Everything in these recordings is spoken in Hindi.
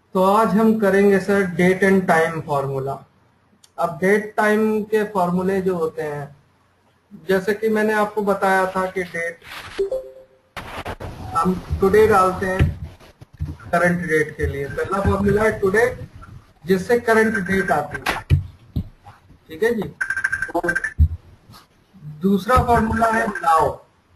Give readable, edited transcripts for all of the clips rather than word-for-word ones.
तो आज हम करेंगे sir date and time formula. अब डेट टाइम के फॉर्मूले जो होते हैं, जैसे कि मैंने आपको बताया था कि डेट हम टुडे डालते हैं करंट डेट के लिए। पहला फॉर्मूला है टुडे, जिससे करंट डेट आती है। ठीक है जी। और दूसरा फॉर्मूला है नाउ,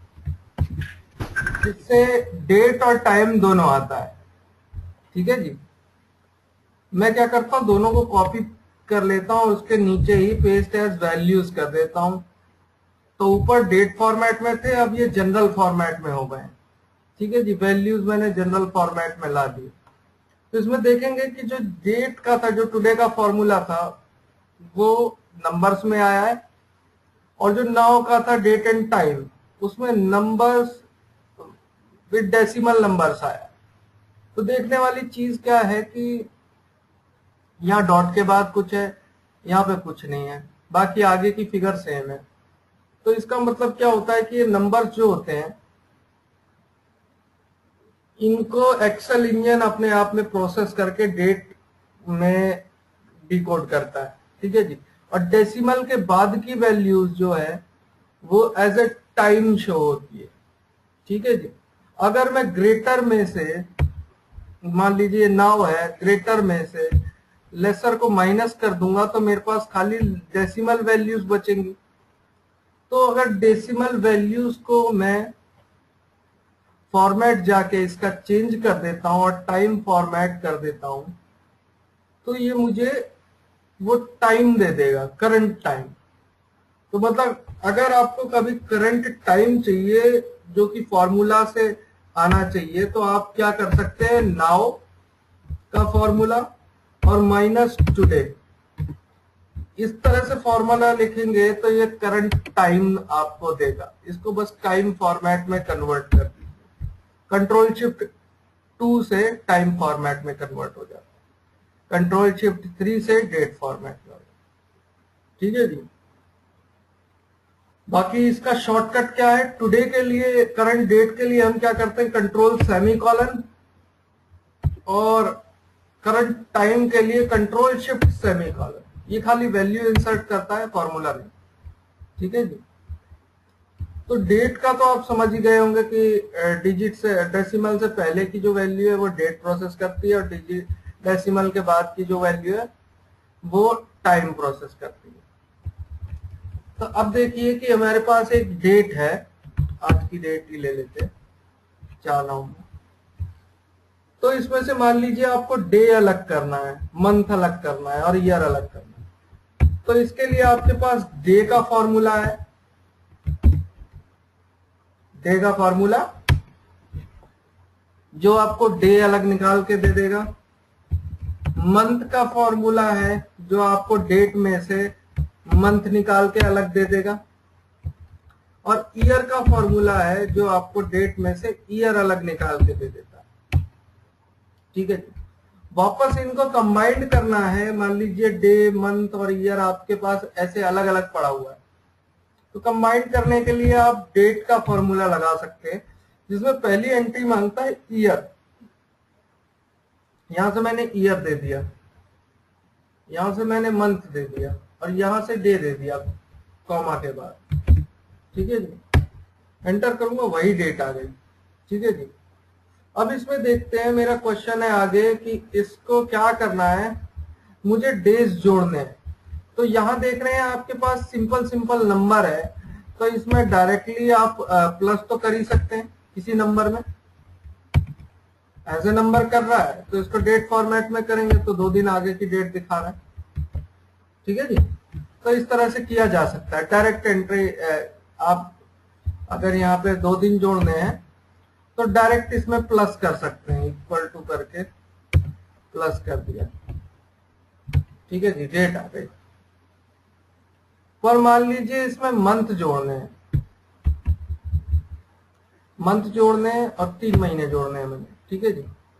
जिससे डेट और टाइम दोनों आता है। ठीक है जी। मैं क्या करता हूँ, दोनों को कॉपी कर लेता हूँ और उसके नीचे ही पेस्ट एज वैल्यूज कर देता हूँ। तो ऊपर डेट फॉर्मेट में थे, अब ये जनरल फॉर्मेट में हो गए। ठीक है जी। वैल्यूज मैंने जनरल फॉर्मेट में ला दी। तो इसमें देखेंगे कि जो डेट का था, जो टुडे का फॉर्मूला था, वो नंबर्स में आया है, और जो नाउ का था डेट एंड टाइम, उसमें नंबर्स विद डेसिमल नंबर्स आया। तो देखने वाली चीज क्या है कि यहाँ डॉट के बाद कुछ है, यहाँ पे कुछ नहीं है, बाकी आगे की फिगर सेम है। तो इसका मतलब क्या होता है कि ये नंबर्स जो होते हैं, इनको एक्सेल इंजन अपने आप में प्रोसेस करके डेट में डिकोड करता है। ठीक है जी। और डेसिमल के बाद की वैल्यूज जो है वो एज ए टाइम शो होती है। ठीक है जी। अगर मैं ग्रेटर में से, मान लीजिए नाउ है, ग्रेटर में से लेसर को माइनस कर दूंगा तो मेरे पास खाली डेसिमल वैल्यूज बचेंगी। तो अगर डेसिमल वैल्यूज को मैं फॉर्मेट जाके इसका चेंज कर देता हूं और टाइम फॉर्मेट कर देता हूं, तो ये मुझे वो टाइम दे देगा, करंट टाइम। तो मतलब अगर आपको कभी करंट टाइम चाहिए जो कि फॉर्मूला से आना चाहिए, तो आप क्या कर सकते हैं, नाउ का फॉर्मूला और माइनस टुडे, इस तरह से फॉर्मूला लिखेंगे तो ये करंट टाइम आपको देगा। इसको बस टाइम फॉर्मेट में कन्वर्ट कर दीजिए। कंट्रोल शिफ्ट 2 से टाइम फॉर्मेट में कन्वर्ट हो जाता है, कंट्रोल शिफ्ट 3 से डेट फॉर्मेट में हो जाता है। ठीक है जी। बाकी इसका शॉर्टकट क्या है, टुडे के लिए, करंट डेट के लिए हम क्या करते हैं, कंट्रोल सेमी कॉलन, और करंट टाइम के लिए कंट्रोल शिफ्ट सेमी कॉलन। ये खाली वैल्यू इंसर्ट करता है, फॉर्मूला नहीं। ठीक है जी। तो डेट का तो आप समझ ही गए होंगे कि डिजिट से, डेसिमल से पहले की जो वैल्यू है वो डेट प्रोसेस करती है, और डिजिट डेसिमल के बाद की जो वैल्यू है वो टाइम प्रोसेस करती है। तो अब देखिए कि हमारे पास एक डेट है, आज की डेट ही ले लेते हैं, 4 नवंबर। तो इसमें से मान लीजिए आपको डे अलग करना है, मंथ अलग करना है और ईयर अलग करना है। तो इसके लिए आपके पास डे का फॉर्मूला है। डे का फॉर्मूला जो आपको डे अलग निकाल के दे देगा। मंथ का फॉर्मूला है जो आपको डेट में से मंथ निकाल के अलग दे देगा। और ईयर का फॉर्मूला है जो आपको डेट में से ईयर अलग निकाल के दे देता है। ठीक है जी। वापस इनको कंबाइंड करना है। मान लीजिए डे, मंथ और ईयर आपके पास ऐसे अलग अलग पड़ा हुआ है, तो कंबाइंड करने के लिए आप डेट का फॉर्मूला लगा सकते हैं, जिसमें पहली एंट्री मांगता है ईयर। यहां से मैंने ईयर दे दिया, यहां से मैंने मंथ दे दिया, और यहां से डे दे दिया कॉमा के बाद। ठीक है जी। एंटर करूंगा, वही डेट आ गई। ठीक है जी। अब इसमें देखते हैं, मेरा क्वेश्चन है आगे कि इसको क्या करना है, मुझे डेज जोड़ने हैं। तो यहां देख रहे हैं आपके पास सिंपल सिंपल नंबर है, तो इसमें डायरेक्टली आप प्लस तो कर ही सकते हैं किसी नंबर में। एज ए नंबर कर रहा है तो इसको डेट फॉर्मेट में करेंगे तो 2 दिन आगे की डेट दिखा रहा है। ठीक है जी। तो इस तरह से किया जा सकता है डायरेक्ट एंट्री। आप अगर यहाँ पे 2 दिन जोड़ने हैं तो डायरेक्ट इसमें प्लस कर सकते हैं, इक्वल टू करके प्लस कर दिया। ठीक है जी। डेट आ गई। पर मान लीजिए इसमें मंथ जोड़ने हैं, मंथ जोड़ने हैं और 3 महीने जोड़ने हैं मैंने। ठीक है जी।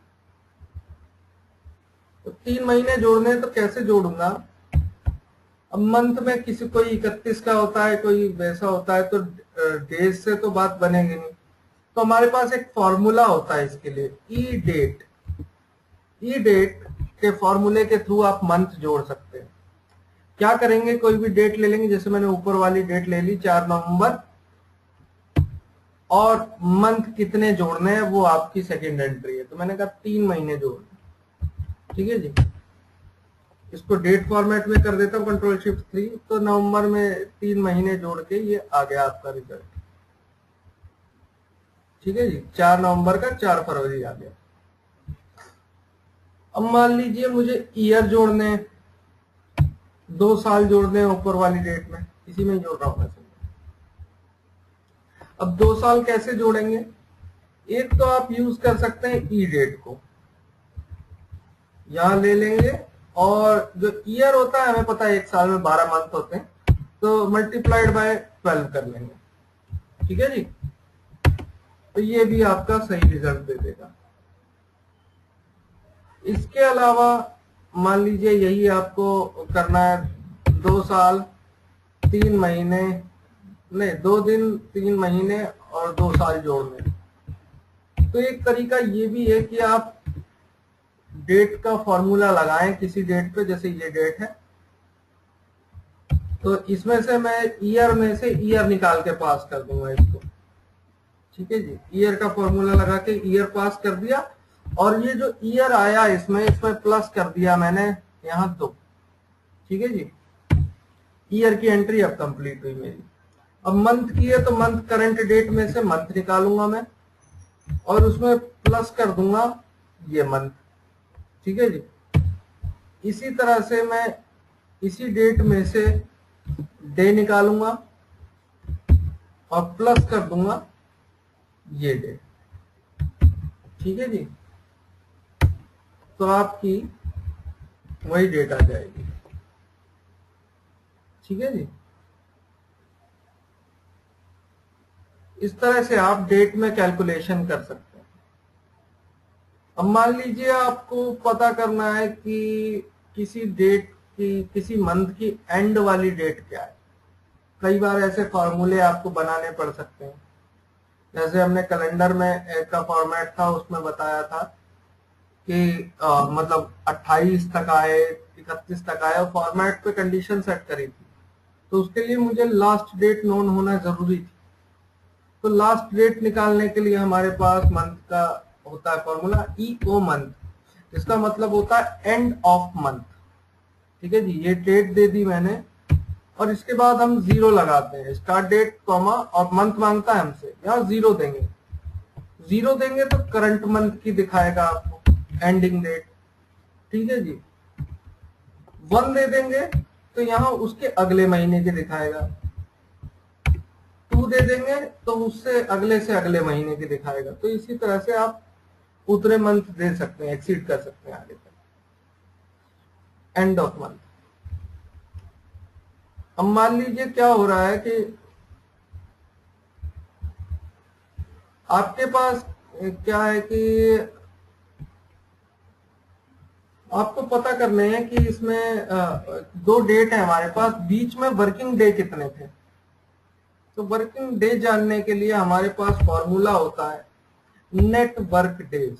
तो 3 महीने जोड़ने हैं तो कैसे जोड़ूंगा। अब मंथ में किसी कोई 31 का होता है, कोई वैसा होता है, तो डेज से तो बात बनेगी नहीं। तो हमारे पास एक फॉर्मूला होता है इसके लिए, ई डेट। ई डेट के फॉर्मूले के थ्रू आप मंथ जोड़ सकते हैं। क्या करेंगे, कोई भी डेट ले लेंगे, जैसे मैंने ऊपर वाली डेट ले ली 4 नवंबर, और मंथ कितने जोड़ने हैं वो आपकी सेकंड एंट्री है, तो मैंने कहा 3 महीने जोड़ने। ठीक है जी, इसको डेट फॉर्मेट में कर देता हूँ Ctrl+Shift+3, तो नवंबर में 3 महीने जोड़ के ये आ गया आपका रिजल्ट। ठीक है जी, 4 नवंबर का 4 फरवरी आ गया। अब मान लीजिए मुझे ईयर जोड़ने, 2 साल जोड़ने हैं ऊपर वाली डेट में, इसी में ही जोड़ रहा हूं मैं। अब 2 साल कैसे जोड़ेंगे, एक तो आप यूज कर सकते हैं ई डेट को, यहां ले लेंगे, और जो ईयर होता है हमें पता है 1 साल में 12 मंथ होते हैं, तो मल्टीप्लाइड बाय 12 कर लेंगे। ठीक है जी, तो ये भी आपका सही रिजल्ट दे देगा। इसके अलावा मान लीजिए यही आपको करना है, 2 साल 3 महीने, नहीं 2 दिन 3 महीने और 2 साल जोड़ने। तो एक तरीका ये भी है कि आप डेट का फॉर्मूला लगाएं किसी डेट पे, जैसे ये डेट है, तो इसमें से मैं ईयर में से ईयर निकाल के पास कर दूंगा इसको। ठीक है जी, ईयर का फॉर्मूला लगा के ईयर पास कर दिया, और ये जो ईयर आया इसमें प्लस कर दिया मैंने यहाँ 2। ठीक है जी, ईयर की एंट्री अब कंप्लीट हुई मेरी। अब मंथ की है, तो मंथ करंट डेट में से मंथ निकालूंगा मैं, और उसमें प्लस कर दूंगा ये मंथ। ठीक है जी, इसी तरह से मैं इसी डेट में से डे निकालूंगा और प्लस कर दूंगा ये डेट। ठीक है जी, तो आपकी वही डेट आ जाएगी। ठीक है जी, इस तरह से आप डेट में कैलकुलेशन कर सकते हैं। अब मान लीजिए आपको पता करना है कि किसी डेट की, किसी मंथ की एंड वाली डेट क्या है। कई बार ऐसे फॉर्मूले आपको बनाने पड़ सकते हैं, जैसे हमने कैलेंडर में एक का फॉर्मेट था, उसमें बताया था कि मतलब 28 तक आए, 31 तक आए, और फॉर्मेट पे कंडीशन सेट करी थी, तो उसके लिए मुझे लास्ट डेट नोन होना जरूरी थी। तो लास्ट डेट निकालने के लिए हमारे पास मंथ का होता है फॉर्मूला EO मंथ, इसका मतलब होता है एंड ऑफ मंथ। ठीक है जी, ये डेट दे दी मैंने, और इसके बाद हम 0 लगाते हैं, स्टार्ट डेट कॉमा, और मंथ मांगता है हमसे, यहाँ 0 देंगे। 0 देंगे तो करंट मंथ की दिखाएगा आपको एंडिंग डेट। ठीक है जी, 1 दे देंगे तो यहाँ उसके अगले महीने की दिखाएगा, 2 दे देंगे तो उससे अगले महीने की दिखाएगा। तो इसी तरह से आप उतने मंथ दे सकते हैं, एक्सीड कर सकते हैं आगे तक, एंड ऑफ मंथ। अब मान लीजिए क्या हो रहा है कि आपके पास क्या है कि आपको पता करने हैं कि इसमें 2 डेट है हमारे पास, बीच में वर्किंग डे कितने थे। तो वर्किंग डे जानने के लिए हमारे पास फॉर्मूला होता है network days.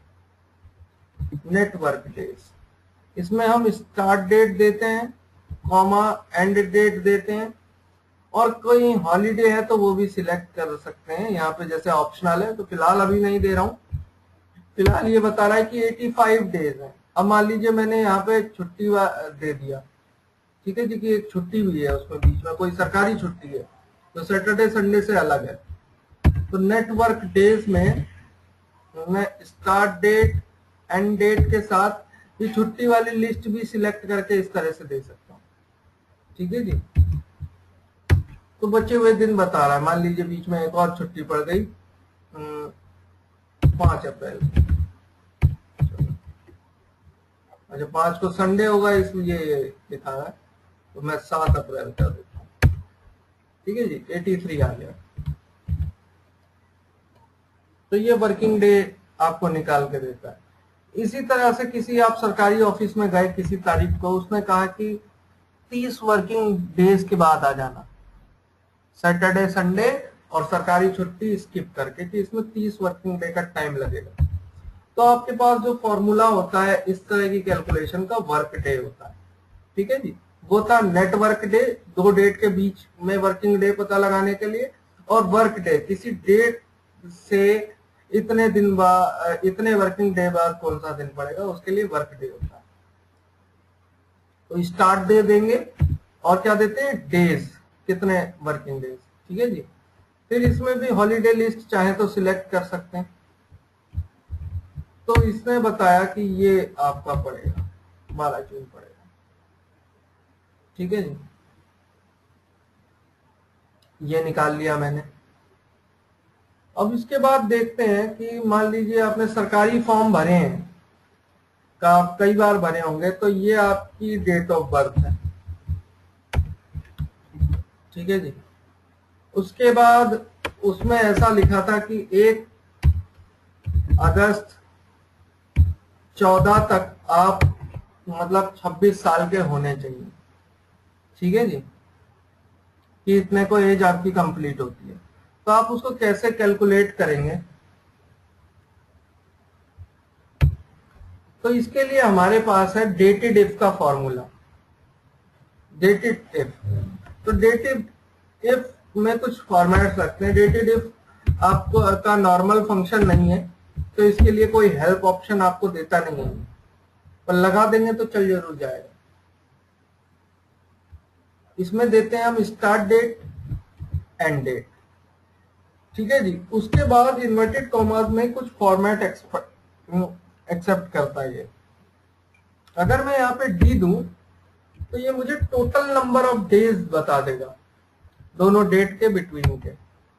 Network days, इसमें हम स्टार्ट डेट देते हैं, कॉमा एंड डेट देते हैं, और कोई हॉलीडे है तो वो भी सिलेक्ट कर सकते हैं यहाँ पे, जैसे ऑप्शनल है, तो फिलहाल अभी नहीं दे रहा हूँ। फिलहाल ये बता रहा है कि 85 डेज है। अब मान लीजिए मैंने यहाँ पे छुट्टी दे दिया, ठीक है जी, कि एक छुट्टी भी है उसमें, बीच में कोई सरकारी छुट्टी है, तो सैटरडे संडे से अलग है। तो नेटवर्क डेज में मैं स्टार्ट डेट एंड डेट के साथ ये छुट्टी वाली लिस्ट भी सिलेक्ट करके इस तरह से दे सकता हूँ। ठीक है जी, तो बचे हुए दिन बता रहा है, मान लीजिए बीच में एक और छुट्टी पड़ गई 5 अप्रैल। अच्छा, 5 को संडे होगा इसलिए लिखा है, तो मैं 7 अप्रैल कर देता हूँ। ठीक है जी, 83 आ गया। तो ये वर्किंग डे आपको निकाल के देता है। इसी तरह से किसी आप सरकारी ऑफिस में गए किसी तारीख को, उसने कहा कि 30 वर्किंग डेज के बाद आ जाना, सैटरडे संडे और सरकारी छुट्टी स्किप करके, कि इसमें 30 वर्किंग डे का टाइम लगेगा। तो तो आपके पास जो फॉर्मूला होता है इस तरह की कैलकुलेशन का, वर्क डे होता है। ठीक है जी, वो था नेट वर्क डे, दो डेट के बीच में वर्किंग डे पता लगाने के लिए, और वर्क डे किसी डेट से इतने दिन बाद, इतने वर्किंग डे बाद कौन सा दिन पड़ेगा, उसके लिए वर्क डे होता है। तो स्टार्ट डे देंगे और क्या देते हैं, डेज, कितने वर्किंग डेज। ठीक है जी, फिर इसमें भी हॉलीडे लिस्ट चाहे तो सिलेक्ट कर सकते हैं। तो इसने बताया कि ये आपका पड़ेगा 12 जून पड़ेगा। ठीक है जी, ये निकाल लिया मैंने। अब इसके बाद देखते हैं कि मान लीजिए आपने सरकारी फॉर्म भरे हैं, का आप कई बार भरे होंगे, तो ये आपकी डेट ऑफ बर्थ है। ठीक है जी, उसके बाद उसमें ऐसा लिखा था कि 1 अगस्त 14 तक आप मतलब 26 साल के होने चाहिए। ठीक है जी, कि इतने को एज आपकी कंप्लीट होती है। तो आप उसको कैसे कैलकुलेट करेंगे, तो इसके लिए हमारे पास है डेटेड इफ का फॉर्मूला। डेटेड इफ, तो डेटेड इफ में कुछ फॉर्मेट रखते हैं। डेटेड इफ आपको का नॉर्मल फंक्शन नहीं है, तो इसके लिए कोई हेल्प ऑप्शन आपको देता नहीं है, पर लगा देंगे तो चल जरूर जाएगा। इसमें देते हैं हम स्टार्ट डेट, एंड डेट। ठीक है जी, उसके बाद इन्वर्टेड कॉमास में कुछ फॉर्मेट एक्सेप्ट करता है ये। अगर मैं यहाँ पे डी दूं तो ये मुझे टोटल नंबर ऑफ डेज बता देगा दोनों डेट के बिटवीन के,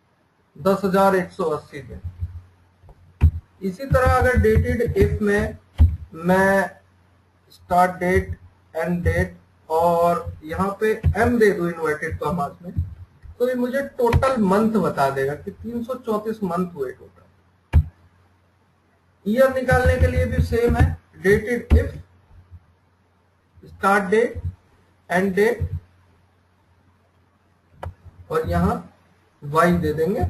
10,180 दिन। इसी तरह अगर डेटेड इफ में मैं स्टार्ट डेट, एंड डेट और यहाँ पे एम दे दूं इन्वर्टेड कॉमास में, तो ये मुझे टोटल मंथ बता देगा कि 334 मंथ हुए टोटल। ईयर निकालने के लिए भी सेम है, dated if, start date, end date, और यहां वाई दे देंगे,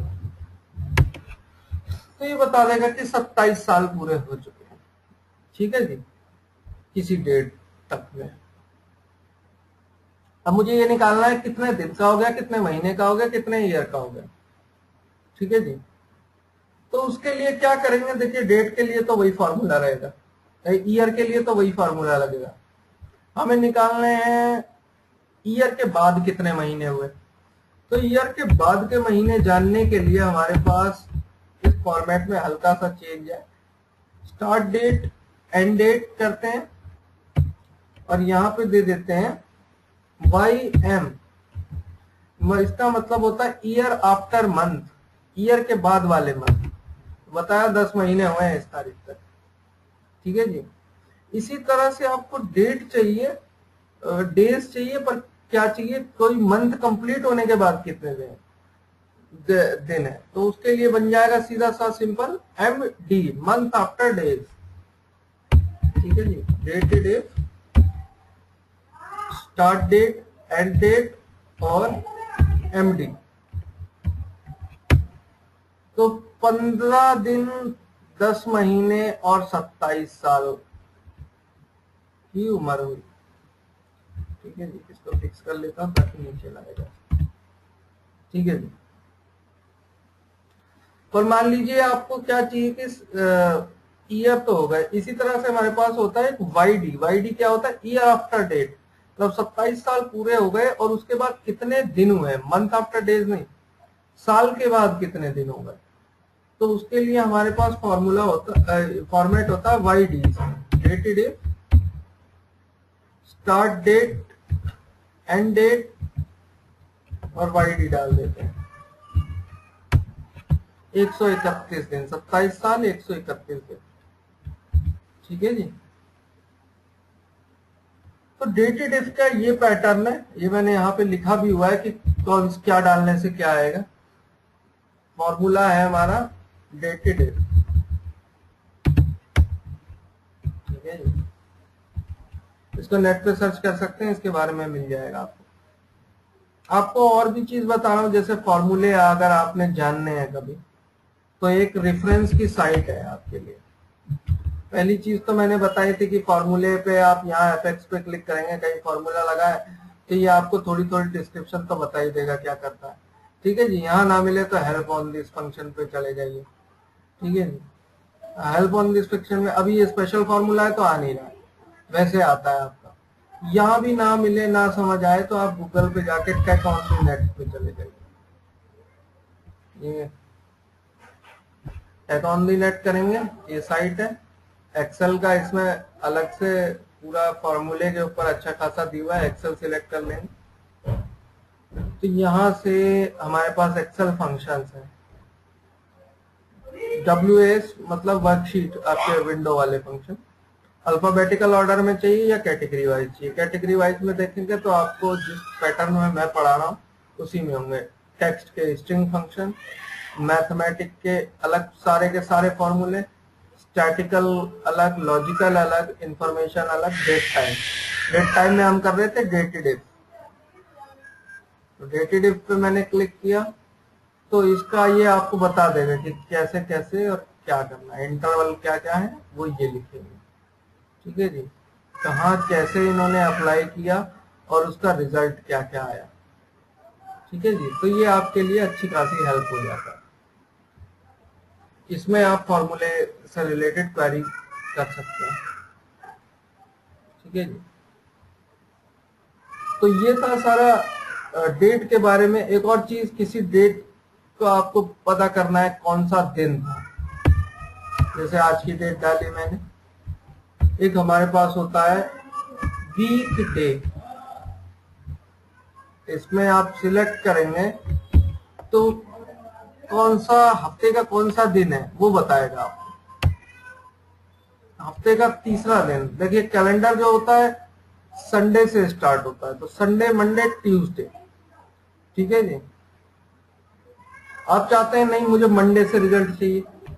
तो ये बता देगा कि 27 साल पूरे हो चुके हैं। ठीक है जी, किसी डेट तक में। अब मुझे ये निकालना है कितने दिन का हो गया, कितने महीने का हो गया, कितने ईयर का हो गया। ठीक है जी, तो उसके लिए क्या करेंगे, देखिए डेट के लिए तो वही फॉर्मूला रहेगा, ईयर के लिए तो वही फॉर्मूला लगेगा। हमें निकालने हैं ईयर के बाद कितने महीने हुए। तो ईयर के बाद के महीने जानने के लिए हमारे पास इस फॉर्मेट में हल्का सा चेंज है। स्टार्ट डेट, एंड डेट करते हैं और यहां पे दे देते हैं YM। इसका मतलब होता है ईयर आफ्टर मंथ, ईयर के बाद वाले मंथ। बताया 10 महीने हुए हैं इस तारीख तक। ठीक है जी, इसी तरह से आपको डेट चाहिए, डेज चाहिए, पर क्या चाहिए, कोई मंथ कंप्लीट होने के बाद कितने दिन है। तो उसके लिए बन जाएगा सीधा सा simple MD, month after days. ठीक है जी, dated if, start date, end date और MD। तो 15 दिन, 10 महीने और 27 साल की उम्र हुई। ठीक है जी, इसको फिक्स कर लेता हूं ताकि नीचे लाएगा। ठीक है जी, और मान लीजिए आपको क्या चाहिए कि ईयर तो होगा, इसी तरह से हमारे पास होता है YD। YD क्या होता है, ईयर आफ्टर डेट, मतलब 27 साल पूरे हो गए और उसके बाद कितने दिन हुए, मंथ आफ्टर डेज नहीं, साल के बाद कितने दिन हो गए। तो उसके लिए हमारे पास फॉर्मूला होता, फॉर्मेट होता है YD, dated if, start date, end date और YD डाल देते हैं। 131 दिन, 27 साल 131 दिन। ठीक है जी, तो डेटेड इफ का ये पैटर्न है, ये मैंने यहाँ पे लिखा भी हुआ है कि कौन क्या डालने से क्या आएगा। फॉर्मूला है हमारा डेटेड इफ। ठीक है जी, इसको नेट पे सर्च कर सकते हैं, इसके बारे में मिल जाएगा आपको और भी चीज बता रहा हूं, जैसे फॉर्मूले अगर आपने जानने हैं कभी, तो एक रेफरेंस की साइट है आपके लिए, पहली चीज तो मैंने बताई थी कि फॉर्मूले पे आप यहाँ एफएक्स पे क्लिक करेंगे, कहीं फॉर्मूला लगा है तो ये आपको थोड़ी थोड़ी डिस्क्रिप्शन तो बता ही देगा क्या करता है। ठीक है जी, यहाँ ना मिले तो हेल्प ऑन दिस फंक्शन पे चले जाइए। ठीक है जी, हेल्प ऑन दिस फंक्शन में अभी ये स्पेशल फॉर्मूला है तो आ नहीं रहा है, वैसे आता है आपका। यहाँ भी ना मिले, ना समझ आए तो आप गूगल पे जाके टेक ऑन द नेट पे चले जाइए। ये टेक ऑन द नेट करेंगे, ये साइट है एक्सेल का, इसमें अलग से पूरा फॉर्मूले के ऊपर अच्छा खासा दिया हुआ है। एक्सेल सिलेक्ट कर लेंगे तो यहाँ से हमारे पास एक्सेल फंक्शंस है। WS मतलब वर्कशीट, आपके विंडो वाले फंक्शन। अल्फाबेटिकल ऑर्डर में चाहिए या कैटेगरी वाइज चाहिए? कैटेगरी वाइज में देखेंगे तो आपको जिस पैटर्न में मैं पढ़ा रहा हूँ उसी में होंगे। टेक्स्ट के स्ट्रिंग फंक्शन, मैथमेटिक के अलग सारे के सारे फॉर्मूले, स्टैटिकल अलग, लॉजिकल अलग, इंफॉर्मेशन अलग, डेट टाइम। डेट टाइम में हम कर रहे थे डेटेड इफ, तो डेटेड इफ पे मैंने क्लिक किया तो इसका ये आपको बता देगा कि कैसे कैसे और क्या करना है, इंटरवल क्या क्या है वो ये लिखेंगे। ठीक है जी, कहाँ कैसे इन्होंने अप्लाई किया और उसका रिजल्ट क्या क्या आया। ठीक है जी, तो ये आपके लिए अच्छी खासी हेल्प हो जाता है। इसमें आप फॉर्मूले से रिलेटेड क्वेरी कर सकते हैं। ठीक है जी, तो ये था सारा डेट के बारे में। एक और चीज, किसी डेट को आपको पता करना है कौन सा दिन था, जैसे आज की डेट डाली मैंने। एक हमारे पास होता है वीक डे, इसमें आप सिलेक्ट करेंगे तो कौन सा हफ्ते का कौन सा दिन है वो बताएगा आपको। हफ्ते का तीसरा दिन, देखिए कैलेंडर जो होता है संडे से स्टार्ट होता है, तो संडे, मंडे, ट्यूसडे। ठीक है जी, आप चाहते हैं नहीं मुझे मंडे से रिजल्ट चाहिए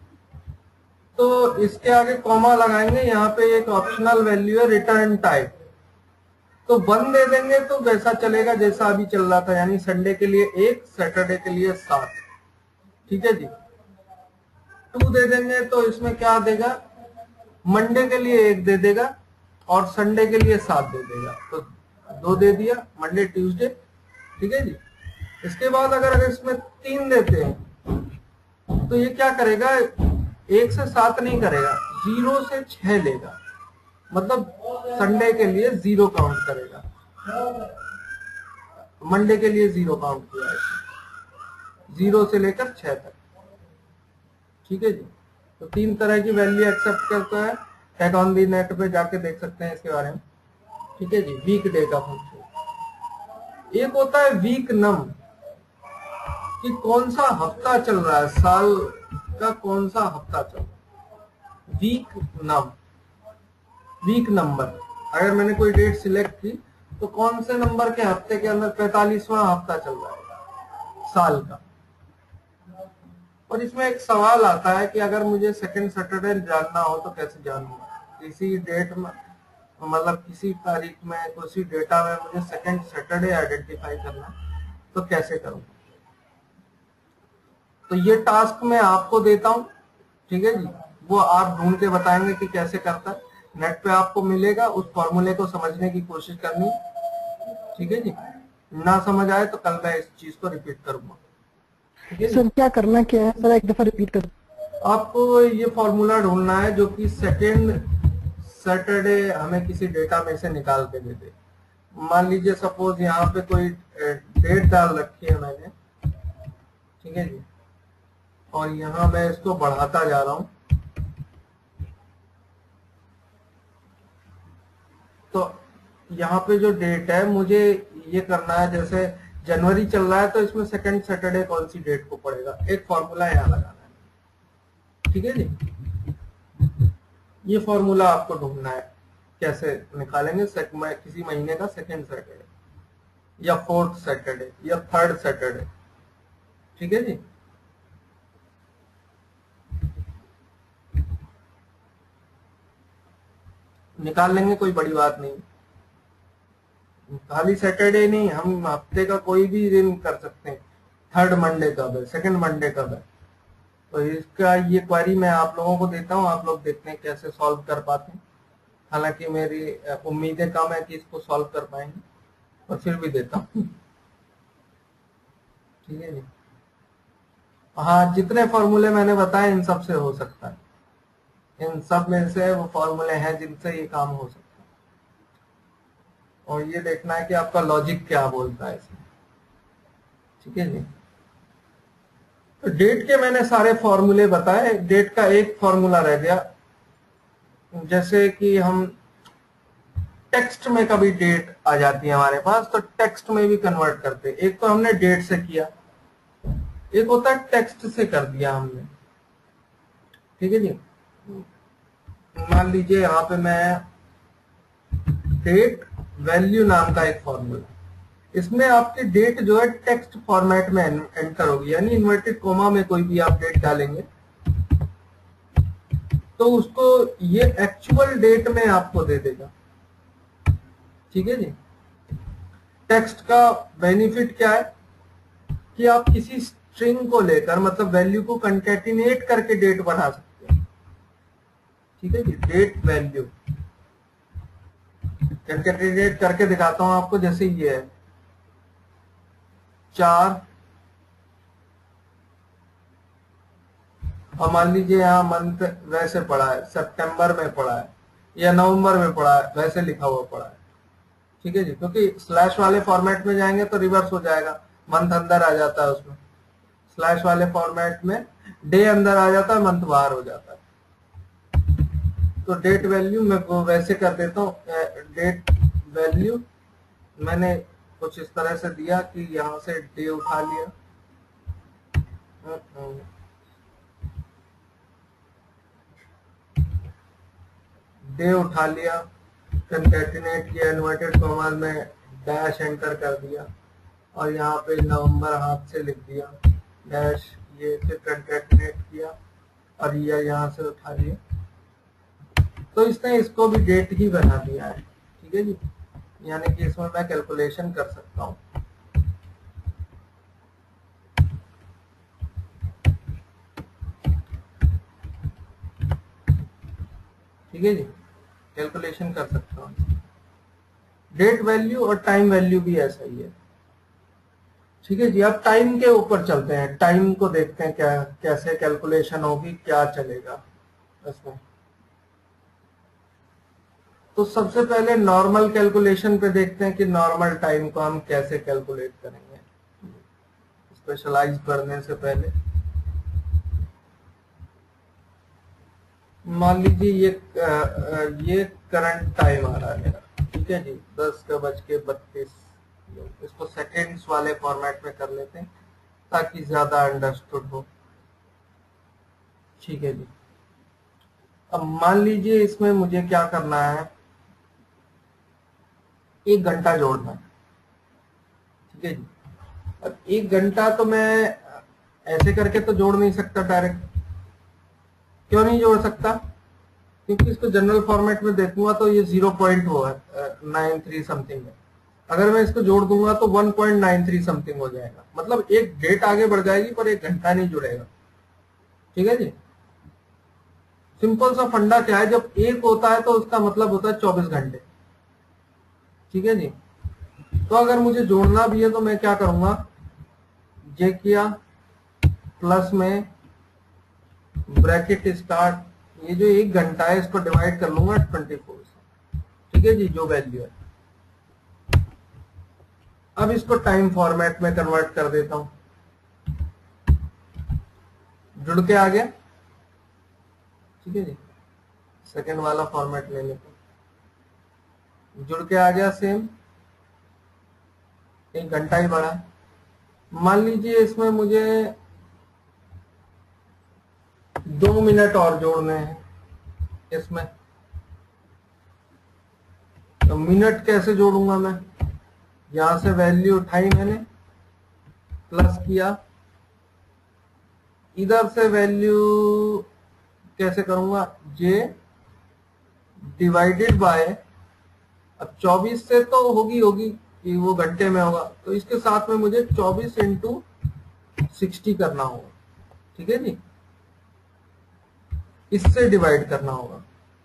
तो इसके आगे कॉमा लगाएंगे। यहाँ पे एक ऑप्शनल वैल्यू है रिटर्न टाइप, तो 1 दे देंगे तो वैसा चलेगा जैसा अभी चल रहा था, यानी संडे के लिए 1, सैटरडे के लिए 7। ठीक है जी, 2 दे देंगे तो इसमें क्या देगा, मंडे के लिए 1 दे देगा और संडे के लिए 7 दे देगा, तो 2 दे दिया, मंडे ट्यूसडे। ठीक है जी, इसके बाद अगर इसमें 3 देते हैं तो ये क्या करेगा, 1 से 7 नहीं करेगा, 0 से 6 लेगा, मतलब संडे के लिए 0 काउंट करेगा, मंडे के लिए 0 काउंट किया है, 0 से लेकर 6 तक। ठीक है जी, तो 3 तरह की वैल्यू एक्सेप्ट करता है। टेक ऑन दी नेट पे जाके देख सकते हैं इसके बारे में। ठीक है जी, वीक डे का फंक्शन। एक होता है वीक नम, कि कौन सा हफ्ता चल रहा है, साल का कौन सा हफ्ता चल रहा है। वीक नम, वीक नंबर, अगर मैंने कोई डेट सिलेक्ट की तो कौन से नंबर के हफ्ते के अंदर 45वां हफ्ता चल रहा है साल का। और इसमें एक सवाल आता है कि अगर मुझे सेकंड सैटरडे जानना हो तो कैसे जानूंगा, किसी डेट में, मतलब किसी तारीख में, किसी डेटा में मुझे सेकंड सैटरडे आइडेंटिफाई करना तो कैसे करूं। तो ये टास्क मैं आपको देता हूं। ठीक है जी, वो आप ढूंढ के बताएंगे कि कैसे करता है, नेट पे आपको मिलेगा, उस फॉर्मूले को समझने की कोशिश करनी। ठीक है जी, ना समझ आए तो कल मैं इस चीज को रिपीट करूंगा। ठीक है सर क्या करना क्या है, सर एक दफा रिपीट कर। आपको ये फॉर्मूला ढूंढना है जो कि सेकेंड सैटरडे हमें किसी डेटा में से निकाल के दे दे। मान लीजिए सपोज यहाँ पे कोई डेट डाल रखी है मैंने। ठीक है जी, और यहाँ मैं इसको बढ़ाता जा रहा हूं, तो यहाँ पे जो डेट है मुझे ये करना है, जैसे जनवरी चल रहा है तो इसमें सेकंड सैटरडे कौन सी डेट को पड़ेगा, एक फॉर्मूला यहाँ लगाना है। ठीक है जी, ये फॉर्मूला आपको ढूंढना है, कैसे निकालेंगे किसी महीने का सेकंड सैटरडे या फोर्थ सैटरडे या थर्ड सैटरडे। ठीक है जी, निकाल लेंगे, कोई बड़ी बात नहीं। खाली सैटरडे नहीं, हम हफ्ते का कोई भी दिन कर सकते हैं। थर्ड मंडे कब है, सेकंड मंडे कब है, तो इसका ये क्वेरी मैं आप लोगों को देता हूँ, आप लोग देखते हैं कैसे सॉल्व कर पाते हैं। हालांकि मेरी उम्मीदें कम है कि इसको सॉल्व कर पाएंगे, और फिर भी देता हूँ। ठीक है जी। हाँ, जितने फॉर्मूले मैंने बताए इन सब से हो सकता है, इन सब में से वो फॉर्मूले हैं जिनसे ये काम हो सकता है। और ये देखना है कि आपका लॉजिक क्या बोलता है इसमें। ठीक है जी। तो डेट के मैंने सारे फॉर्मूले बताए, डेट का एक फॉर्मूला रह गया। जैसे कि हम टेक्स्ट में कभी डेट आ जाती है हमारे पास, तो टेक्स्ट में भी कन्वर्ट करते हैं। एक तो हमने डेट से किया, एक होता है टेक्स्ट से कर दिया हमने। ठीक है जी। मान लीजिए यहाँ पे मैं डेट वैल्यू नाम का एक फॉर्मूला, इसमें आपकी डेट जो है टेक्स्ट फॉर्मेट में एंटर होगी, यानी इन्वर्टेड कोमा में कोई भी आप डेट डालेंगे तो उसको ये एक्चुअल डेट में आपको दे देगा। ठीक है जी। टेक्स्ट का बेनिफिट क्या है कि आप किसी स्ट्रिंग को लेकर, मतलब वैल्यू को कंकैटिनेट करके डेट बना सकते हैं। ठीक है जी। डेट वैल्यू कंकैटिनेट करके दिखाता हूं आपको। जैसे ये है 4, और मान लीजिए यहाँ मंथ वैसे पड़ा है, सितंबर में पड़ा है या नवंबर में पड़ा है, वैसे लिखा हुआ पड़ा है। ठीक है जी। क्योंकि स्लैश वाले फॉर्मेट में जाएंगे तो रिवर्स हो जाएगा, मंथ अंदर आ जाता है उसमें। स्लैश वाले फॉर्मेट में डे अंदर आ जाता है, मंथ बाहर हो जाता है। तो डेट वैल्यू मैं वो वैसे कर देता हूँ। डेट वैल्यू मैंने कुछ इस तरह से दिया कि यहाँ से डे उठा लिया, डे उठा लिया, कंकैटिनेट किया, इन्वर्टेड कॉमा में डैश एंटर कर दिया, और यहाँ पे नवंबर हाथ से लिख दिया, डैश ये, फिर कंकैटिनेट किया और ये यहाँ से उठा लिया। तो इसने इसको भी डेट ही बना दिया है। ठीक है जी। यानी कि इसमें मैं कैलकुलेशन कर सकता हूँ। ठीक है जी। कैलकुलेशन कर सकता हूँ। डेट वैल्यू और टाइम वैल्यू भी ऐसा ही है। ठीक है जी। अब टाइम के ऊपर चलते हैं, टाइम को देखते हैं क्या कैसे कैलकुलेशन होगी, क्या चलेगा इसमें। तो सबसे पहले नॉर्मल कैलकुलेशन पे देखते हैं कि नॉर्मल टाइम को हम कैसे कैलकुलेट करेंगे, स्पेशलाइज करने से पहले। मान लीजिए ये करंट टाइम आ रहा है मेरा। ठीक है जी। 10:32। इसको सेकेंड्स वाले फॉर्मेट में कर लेते हैं ताकि ज्यादा अंडरस्टूड हो। ठीक है जी। अब मान लीजिए इसमें मुझे क्या करना है, 1 घंटा जोड़ना है। ठीक है जी। अब 1 घंटा तो मैं ऐसे करके तो जोड़ नहीं सकता डायरेक्ट। क्यों नहीं जोड़ सकता? क्योंकि इसको जनरल फॉर्मेट में देखूंगा तो ये 0.93 समथिंग है। अगर मैं इसको जोड़ दूंगा तो 1.93 समथिंग हो जाएगा, मतलब एक डेट आगे बढ़ जाएगी पर 1 घंटा नहीं जुड़ेगा। ठीक है जी। सिंपल सा फंडा क्या है, जब 1 होता है तो उसका मतलब होता है 24 घंटे। ठीक है जी। तो अगर मुझे जोड़ना भी है तो मैं क्या करूंगा, जे किया, प्लस में ब्रैकेट स्टार्ट, ये जो 1 घंटा है इसको डिवाइड कर लूंगा 24 से। ठीक है जी। जो वैल्यू है, अब इसको टाइम फॉर्मेट में कन्वर्ट कर देता हूं। जुड़ के आ गया। ठीक है जी। सेकंड वाला फॉर्मेट ले लेते हैं। जुड़ के आ गया सेम, 1 घंटा ही बढ़ा। मान लीजिए इसमें मुझे 2 मिनट और जोड़ने हैं इसमें। तो मिनट कैसे जोड़ूंगा मैं, यहां से वैल्यू उठाई मैंने, प्लस किया, इधर से वैल्यू कैसे करूंगा, जे डिवाइडेड बाय, अब 24 से तो होगी कि वो घंटे में होगा, तो इसके साथ में मुझे 24 × 60 करना होगा। ठीक है जी। इससे डिवाइड करना होगा।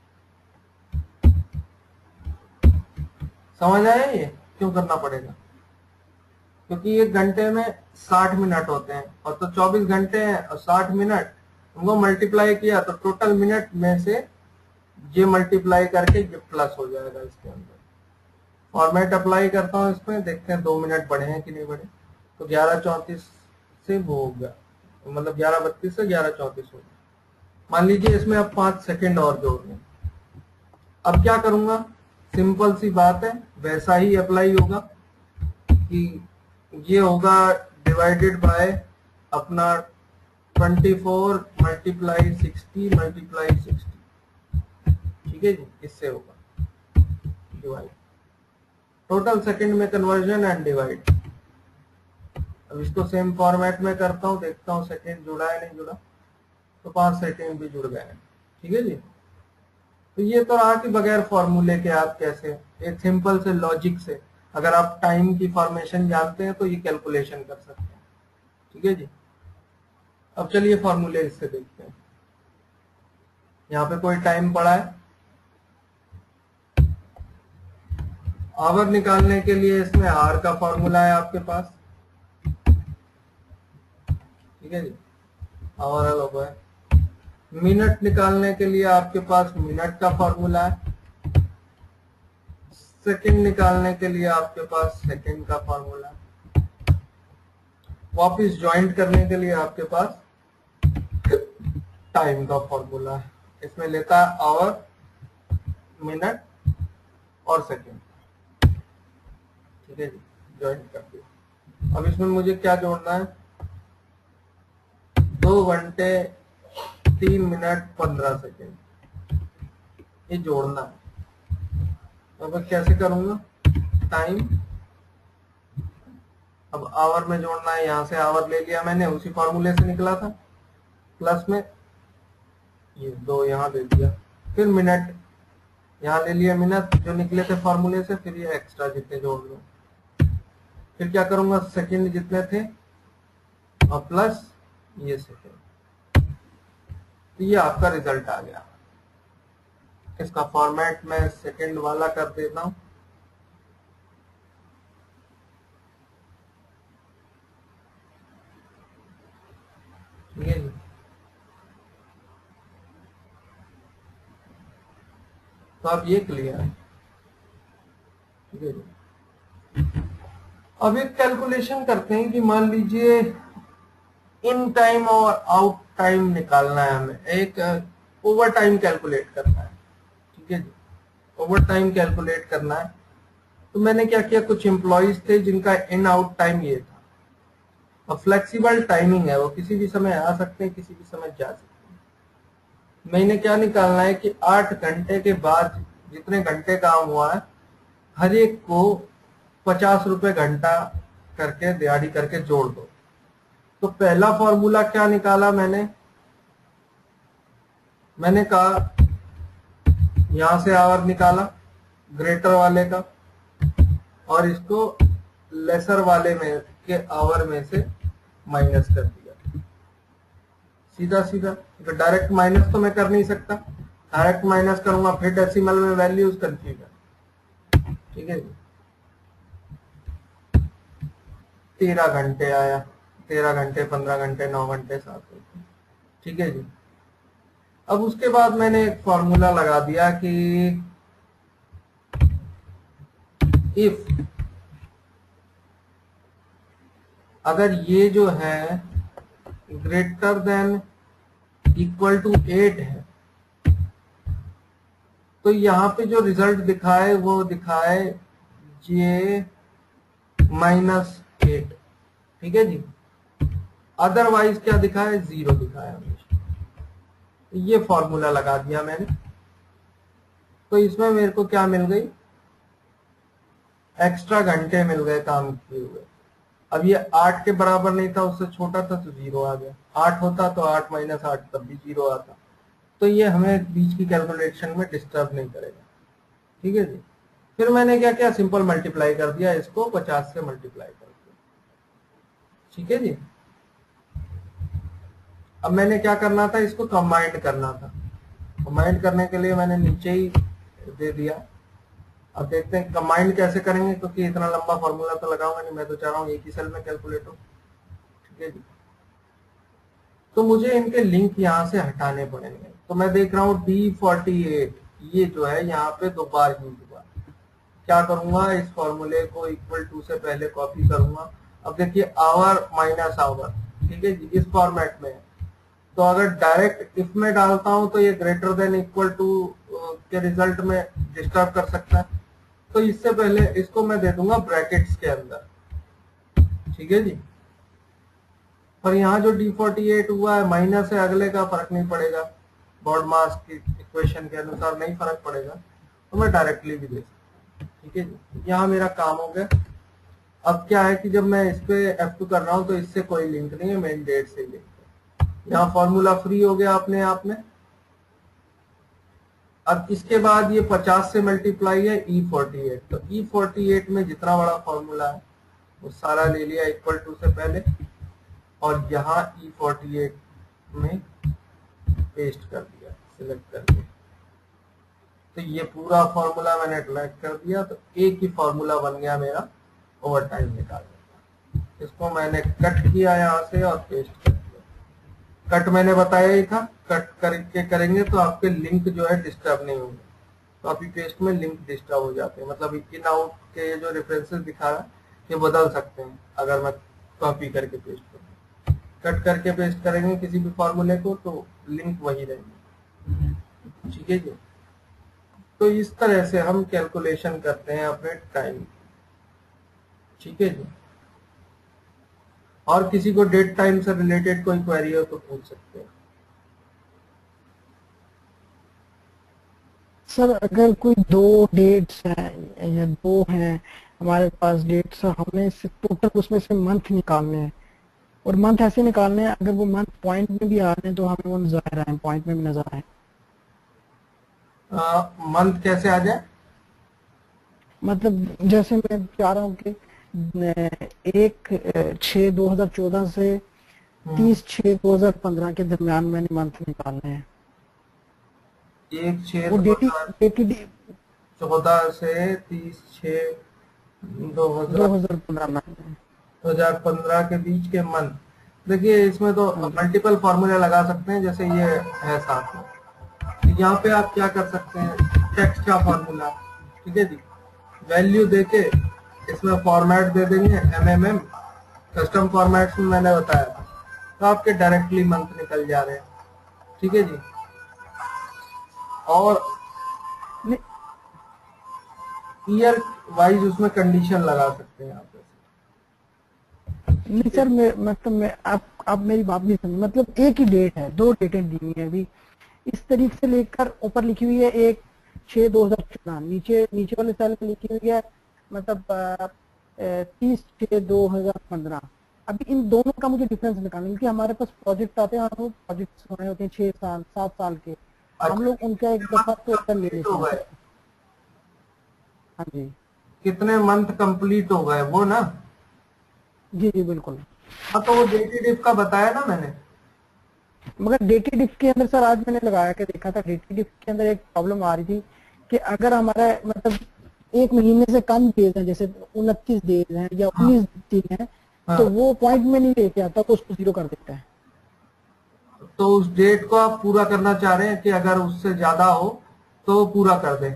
समझ आया ये क्यों करना पड़ेगा? क्योंकि एक घंटे में 60 मिनट होते हैं और तो 24 घंटे हैं और 60 मिनट, उनको मल्टीप्लाई किया तो टोटल मिनट में से ये मल्टीप्लाई करके ये प्लस हो जाएगा इसके अंदर। फॉर्मेट अप्लाई करता हूँ इसमें, देखते हैं 2 मिनट बढ़े हैं कि नहीं बढ़े। तो 11:34 से वो हो गया, तो मतलब 11:32 से 11:34 हो गया। मान लीजिए इसमें अब 5 सेकेंड और जोड़ दें। अब क्या करूंगा, सिंपल सी बात है, वैसा ही अप्लाई होगा कि ये होगा डिवाइडेड बाय अपना 24 मल्टीप्लाई 60 मल्टीप्लाई 60, ठीक है जी, इससे होगा डिवाइड। टोटल सेकंड में कन्वर्जन एंड डिवाइड। अब इसको सेम फॉर्मेट में करता हूं, देखता हूं सेकंड जुड़ा है नहीं जुड़ा, तो 5 सेकंड भी जुड़ गए हैं, ठीक है जी। तो ये तो रहा कि बगैर फॉर्मूले के आप कैसे एक सिंपल से लॉजिक से, अगर आप टाइम की फॉर्मेशन जानते हैं तो ये कैलकुलेशन कर सकते हैं, ठीक है जी। अब चलिए फॉर्मूले इससे देखते हैं। यहाँ पे कोई टाइम पड़ा है, आवर निकालने के लिए इसमें आर का फॉर्मूला है आपके पास, ठीक है जी, आवर हल हो गया। मिनट निकालने के लिए आपके पास मिनट का फॉर्मूला है, सेकंड निकालने के लिए आपके पास सेकंड का फॉर्मूला है, वापिस ज्वाइंट करने के लिए आपके पास टाइम का फॉर्मूला है। इसमें लेता है आवर, मिनट और सेकंड, ठीक है जी, ज्वाइंट कर दिया। अब इसमें मुझे क्या जोड़ना है, 2 घंटे 3 मिनट 15 सेकेंड, ये जोड़ना है। अब मैं कैसे करूंगा, टाइम, अब आवर में जोड़ना है, यहां से आवर ले लिया मैंने, उसी फॉर्मूले से निकला था, प्लस में ये 2 यहां दे दिया, फिर मिनट यहां ले लिया, मिनट जो निकले थे फॉर्मूले से, फिर ये एक्स्ट्रा जितने जोड़ लो, फिर क्या करूंगा, सेकंड जितने थे और प्लस ये सेकंड, तो ये आपका रिजल्ट आ गया। इसका फॉर्मेट मैं सेकंड वाला कर देता हूं, ठीक है जी। तो अब ये क्लियर है, ठीक है जी। अब एक कैलकुलेशन करते हैं कि मान लीजिए इन टाइम और आउट टाइम निकालना है, हमें एक ओवर टाइम कैलकुलेट करना है, ठीक है जी, ओवर टाइम कैलकुलेट करना है। तो मैंने क्या किया, कुछ एम्प्लॉइज थे जिनका इन आउट टाइम ये था, और फ्लेक्सिबल टाइमिंग है, वो किसी भी समय आ सकते हैं, किसी भी समय जा सकते हैं। मैंने क्या निकालना है कि 8 घंटे के बाद जितने घंटे काम हुआ है, हर एक को 50 रुपए घंटा करके दिहाड़ी करके जोड़ दो। तो पहला फॉर्मूला क्या निकाला मैंने कहा यहां से आवर निकाला ग्रेटर वाले का, और इसको लेसर वाले में के आवर में से माइनस कर दिया, सीधा सीधा। तो डायरेक्ट माइनस तो मैं कर नहीं सकता, डायरेक्ट माइनस करूंगा फिर डेसिमल में वैल्यूज कंफ्यूजन, ठीक है जी। 13 घंटे आया, 13 घंटे 15 घंटे 9 घंटे 7 घंटे, ठीक है जी। अब उसके बाद मैंने एक फॉर्मूला लगा दिया कि इफ अगर ये जो है ग्रेटर देन इक्वल टू 8 है, तो यहां पे जो रिजल्ट दिखाए वो दिखाए ये -8, ठीक है जी। अदरवाइज क्या दिखाए, 0 दिखाया हमेशा। ये फॉर्मूला लगा दिया मैंने, तो इसमें मेरे को क्या मिल गई, एक्स्ट्रा घंटे मिल गए काम किए हुए। अब ये 8 के बराबर नहीं था, उससे छोटा था तो 0 आ गया, 8 होता तो 8 - 8 तब भी 0 आता, तो ये हमें बीच की कैलकुलेशन में डिस्टर्ब नहीं करेगा, ठीक है जी। फिर मैंने क्या किया, सिंपल मल्टीप्लाई कर दिया, इसको 50 से मल्टीप्लाई कर दिया, ठीक है जी। अब मैंने क्या करना था, इसको कंबाइंड करना था, कंबाइन करने के लिए मैंने नीचे ही दे दिया। अब देखते हैं कंबाइन कैसे करेंगे, क्योंकि इतना लंबा फॉर्मूला तो लगाऊंगा नहीं, मैं तो चाह रहा हूँ एक ही सेल में कैलकुलेट हो। ठीक है जी, तो मुझे इनके लिंक यहाँ से हटाने पड़ेंगे। तो मैं देख रहा हूँ D48 ये जो है यहाँ पे 2 बार यूज हुआ। क्या करूंगा, इस फॉर्मूले को इक्वल टू से पहले कॉपी करूंगा। अब देखिए आवर माइनस आवर, ठीक है जी, इस फॉर्मेट में। तो अगर डायरेक्ट इफ में डालता हूं तो ये ग्रेटर देन इक्वल टू के रिजल्ट में डिस्टर्ब कर सकता है। तो इससे पहले इसको मैं दे दूंगा ब्रैकेट्स के अंदर। ठीक है जी, पर यहाँ जो D48 हुआ है माइनस है, अगले का फर्क नहीं पड़ेगा, बॉड मास की इक्वेशन के अनुसार नहीं फर्क पड़ेगा, तो मैं डायरेक्टली भी दे सकता हूँ। ठीक है जी, यहाँ मेरा काम हो गया। अब क्या है कि जब मैं इस पे F2 कर रहा हूँ तो इससे कोई लिंक नहीं है, मेन डेट से लिंक है। यहाँ फॉर्मूला फ्री हो गया अपने आप में। अब इसके बाद ये 50 से मल्टीप्लाई है E48, तो E48 में जितना बड़ा फॉर्मूला है वो सारा ले लिया इक्वल टू से पहले, और यहाँ E48 में पेस्ट कर दिया, सिलेक्ट कर दिया। तो ये पूरा फॉर्मूला मैंने ड्रैग कर दिया, तो एक ही फॉर्मूला बन गया मेरा ओवर टाइम निकालने का। इसको मैंने कट किया यहाँ से और पेस्ट कर दिया। कट मैंने बताया ही था, कट करके करेंगे तो आपके लिंक जो है डिस्टर्ब नहीं होंगे। कॉपी पेस्ट में लिंक डिस्टर्ब हो जाते हैं, मतलब इन आउट के जो रेफरेंसेस दिखा रहा है ये बदल सकते हैं अगर मैं कॉपी करके पेस्ट करूँ। कट करके पेस्ट करेंगे किसी भी फॉर्मूले को तो लिंक वही रहेंगे। ठीक है जी, तो इस तरह से हम कैलकुलेशन करते हैं अपने टाइम। ठीक है जी, और किसी को डेट टाइम से रिलेटेड कोई क्वेरी हो तो पूछ सकते हैं। सर अगर कोई 2 डेट्स हैं या 2 हैं हमारे पास डेट्स, हमें टोटल उसमें से मंथ निकालने हैं, और मंथ ऐसे निकालने हैं अगर वो मंथ पॉइंट में भी आ रहे हैं तो हमें वो नजर आए, पॉइंट में भी नजर आए। मंथ कैसे आ जाए? मतलब जैसे मैं चाह रहा हूँ कि 1/6/2014 से 30/6/2015 के दरमियान मैंने मंथ निकालने हैं। 1/6 वो डेटी 14 से 30/6/2015 2015 के बीच के मंथ। देखिए इसमें तो मल्टीपल फॉर्मूले लगा सकते हैं, जैसे ये है साथ में। तो यहाँ पे आप क्या कर सकते हैं, टेक्स्ट का फॉर्मूला। ठीक है जी, वैल्यू देके इसमें फॉर्मेट दे देंगे MMM, कस्टम फॉर्मेट्स में मैंने बताया था, तो आपके डायरेक्टली मंथ निकल जा रहे हैं। ठीक है जी, और ईयर वाइज उसमें कंडीशन लगा सकते हैं आप। नहीं सर, मैं आप मेरी बात नहीं समझ, मतलब एक ही डेट है, 2 डेटें दी हुई है अभी इस तारीख से लेकर ऊपर लिखी हुई है 1/6/2014, नीचे वाले सेल में लिखी हुई है मतलब 30/6/2015। अभी इन दोनों का मुझे डिफरेंस निकालना है, क्योंकि हमारे पास प्रोजेक्ट आते हैं और वो प्रोजेक्ट होने होते हैं 6 साल 7 साल के। हम लोग उनका एक दफा टोटल ले लेते हैं। हाँ जी, कितने मंथ कंप्लीट हो गए वो ना? जी जी बिल्कुल। हाँ, तो वो डेटिव का बताया ना मैंने। मगर डेटेड इफ के अंदर सर आज मैंने लगाया के देखा था, डेटेड इफ के अंदर एक प्रॉब्लम आ रही थी कि अगर हमारा मतलब 1 महीने से कम डेज है, जैसे 29 डेज हैं या 19 दिन है, हाँ। तो वो पॉइंट में नहीं लेके आता, तो उसको 0 कर देता है। तो उस डेट को आप पूरा करना चाह रहे हैं कि अगर उससे ज्यादा हो तो पूरा कर दें?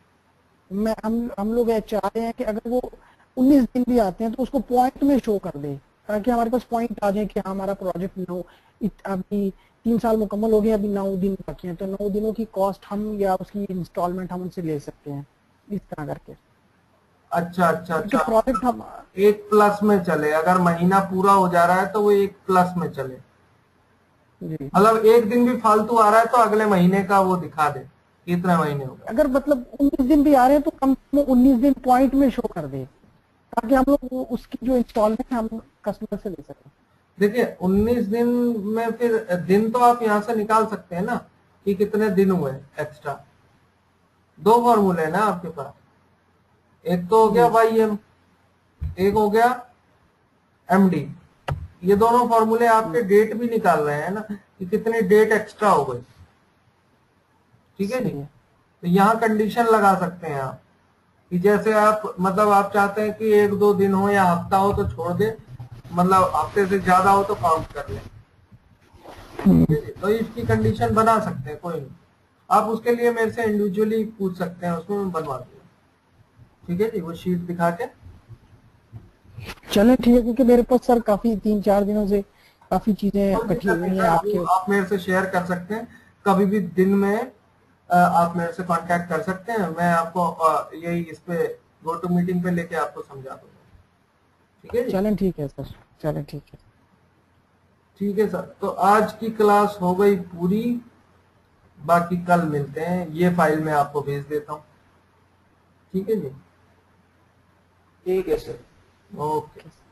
हम लोग ये चाह रहे हैं कि अगर वो 19 दिन भी आते हैं तो उसको पॉइंट में शो कर दे, ताकि हमारे पास पॉइंट आ जाए कि हाँ हमारा प्रोजेक्ट अभी 3 साल मुकम्मल हो गए, अभी 9 दिन बाकी हैं, तो 9 दिनों की कॉस्ट हम या उसकी इंस्टॉलमेंट हम उनसे ले सकते हैं, इस तरह करके। अच्छा अच्छा अच्छा, प्रोजेक्ट हम 1+ में चले, अगर महीना पूरा हो जा रहा है तो वो 1+ में चले, जी, मतलब एक दिन भी फालतू आ रहा है तो अगले महीने का वो दिखा दे कितने महीने हो गए। अगर मतलब 19 दिन भी आ रहे हैं तो कम से कम 19 दिन पॉइंट में शो कर दे, ताकि हम लोग उसकी जो इंस्टॉलमेंट हम कस्टमर से ले सकें। देखिए 19 दिन में फिर दिन तो आप यहाँ से निकाल सकते हैं ना कि कितने दिन हुए एक्स्ट्रा। 2 फॉर्मूले है ना आपके पास, एक तो हो गया YM, एक हो गया MD। ये दोनों फॉर्मूले आपके डेट भी निकाल रहे हैं ना कि कितनी डेट एक्स्ट्रा हो गई। ठीक है जी। सही है। तो यहाँ कंडीशन लगा सकते हैं आप कि जैसे आप मतलब आप चाहते हैं कि 1-2 दिन हो या हफ्ता हो तो छोड़ दे, मतलब हफ्ते से ज्यादा हो तो काउंट कर ले। ठीक है जी, तो इसकी कंडीशन बना सकते हैं, कोई नहीं। आप उसके लिए मेरे से इंडिविजुअली पूछ सकते हैं, उसमें मैं बनवा दूंगा। ठीक है जी, वो शीट दिखा के। चले ठीक है, क्योंकि मेरे पास सर काफी 3-4 दिनों से काफी चीजें कोई इकट्ठी दिक्कत हुई नहीं हैं सर, वो आपके। आप मेरे से शेयर कर सकते हैं कभी भी दिन में। आप मेरे से कांटेक्ट कर सकते हैं, मैं आपको यही इस पे गो टू मीटिंग पे लेके आपको समझा दूंगा। ठीक है जी। चलें ठीक है सर, चलें ठीक है। ठीक है सर, तो आज की क्लास हो गई पूरी, बाकी कल मिलते हैं। ये फाइल मैं आपको भेज देता हूँ। ठीक है जी। ठीक है सर, ओके।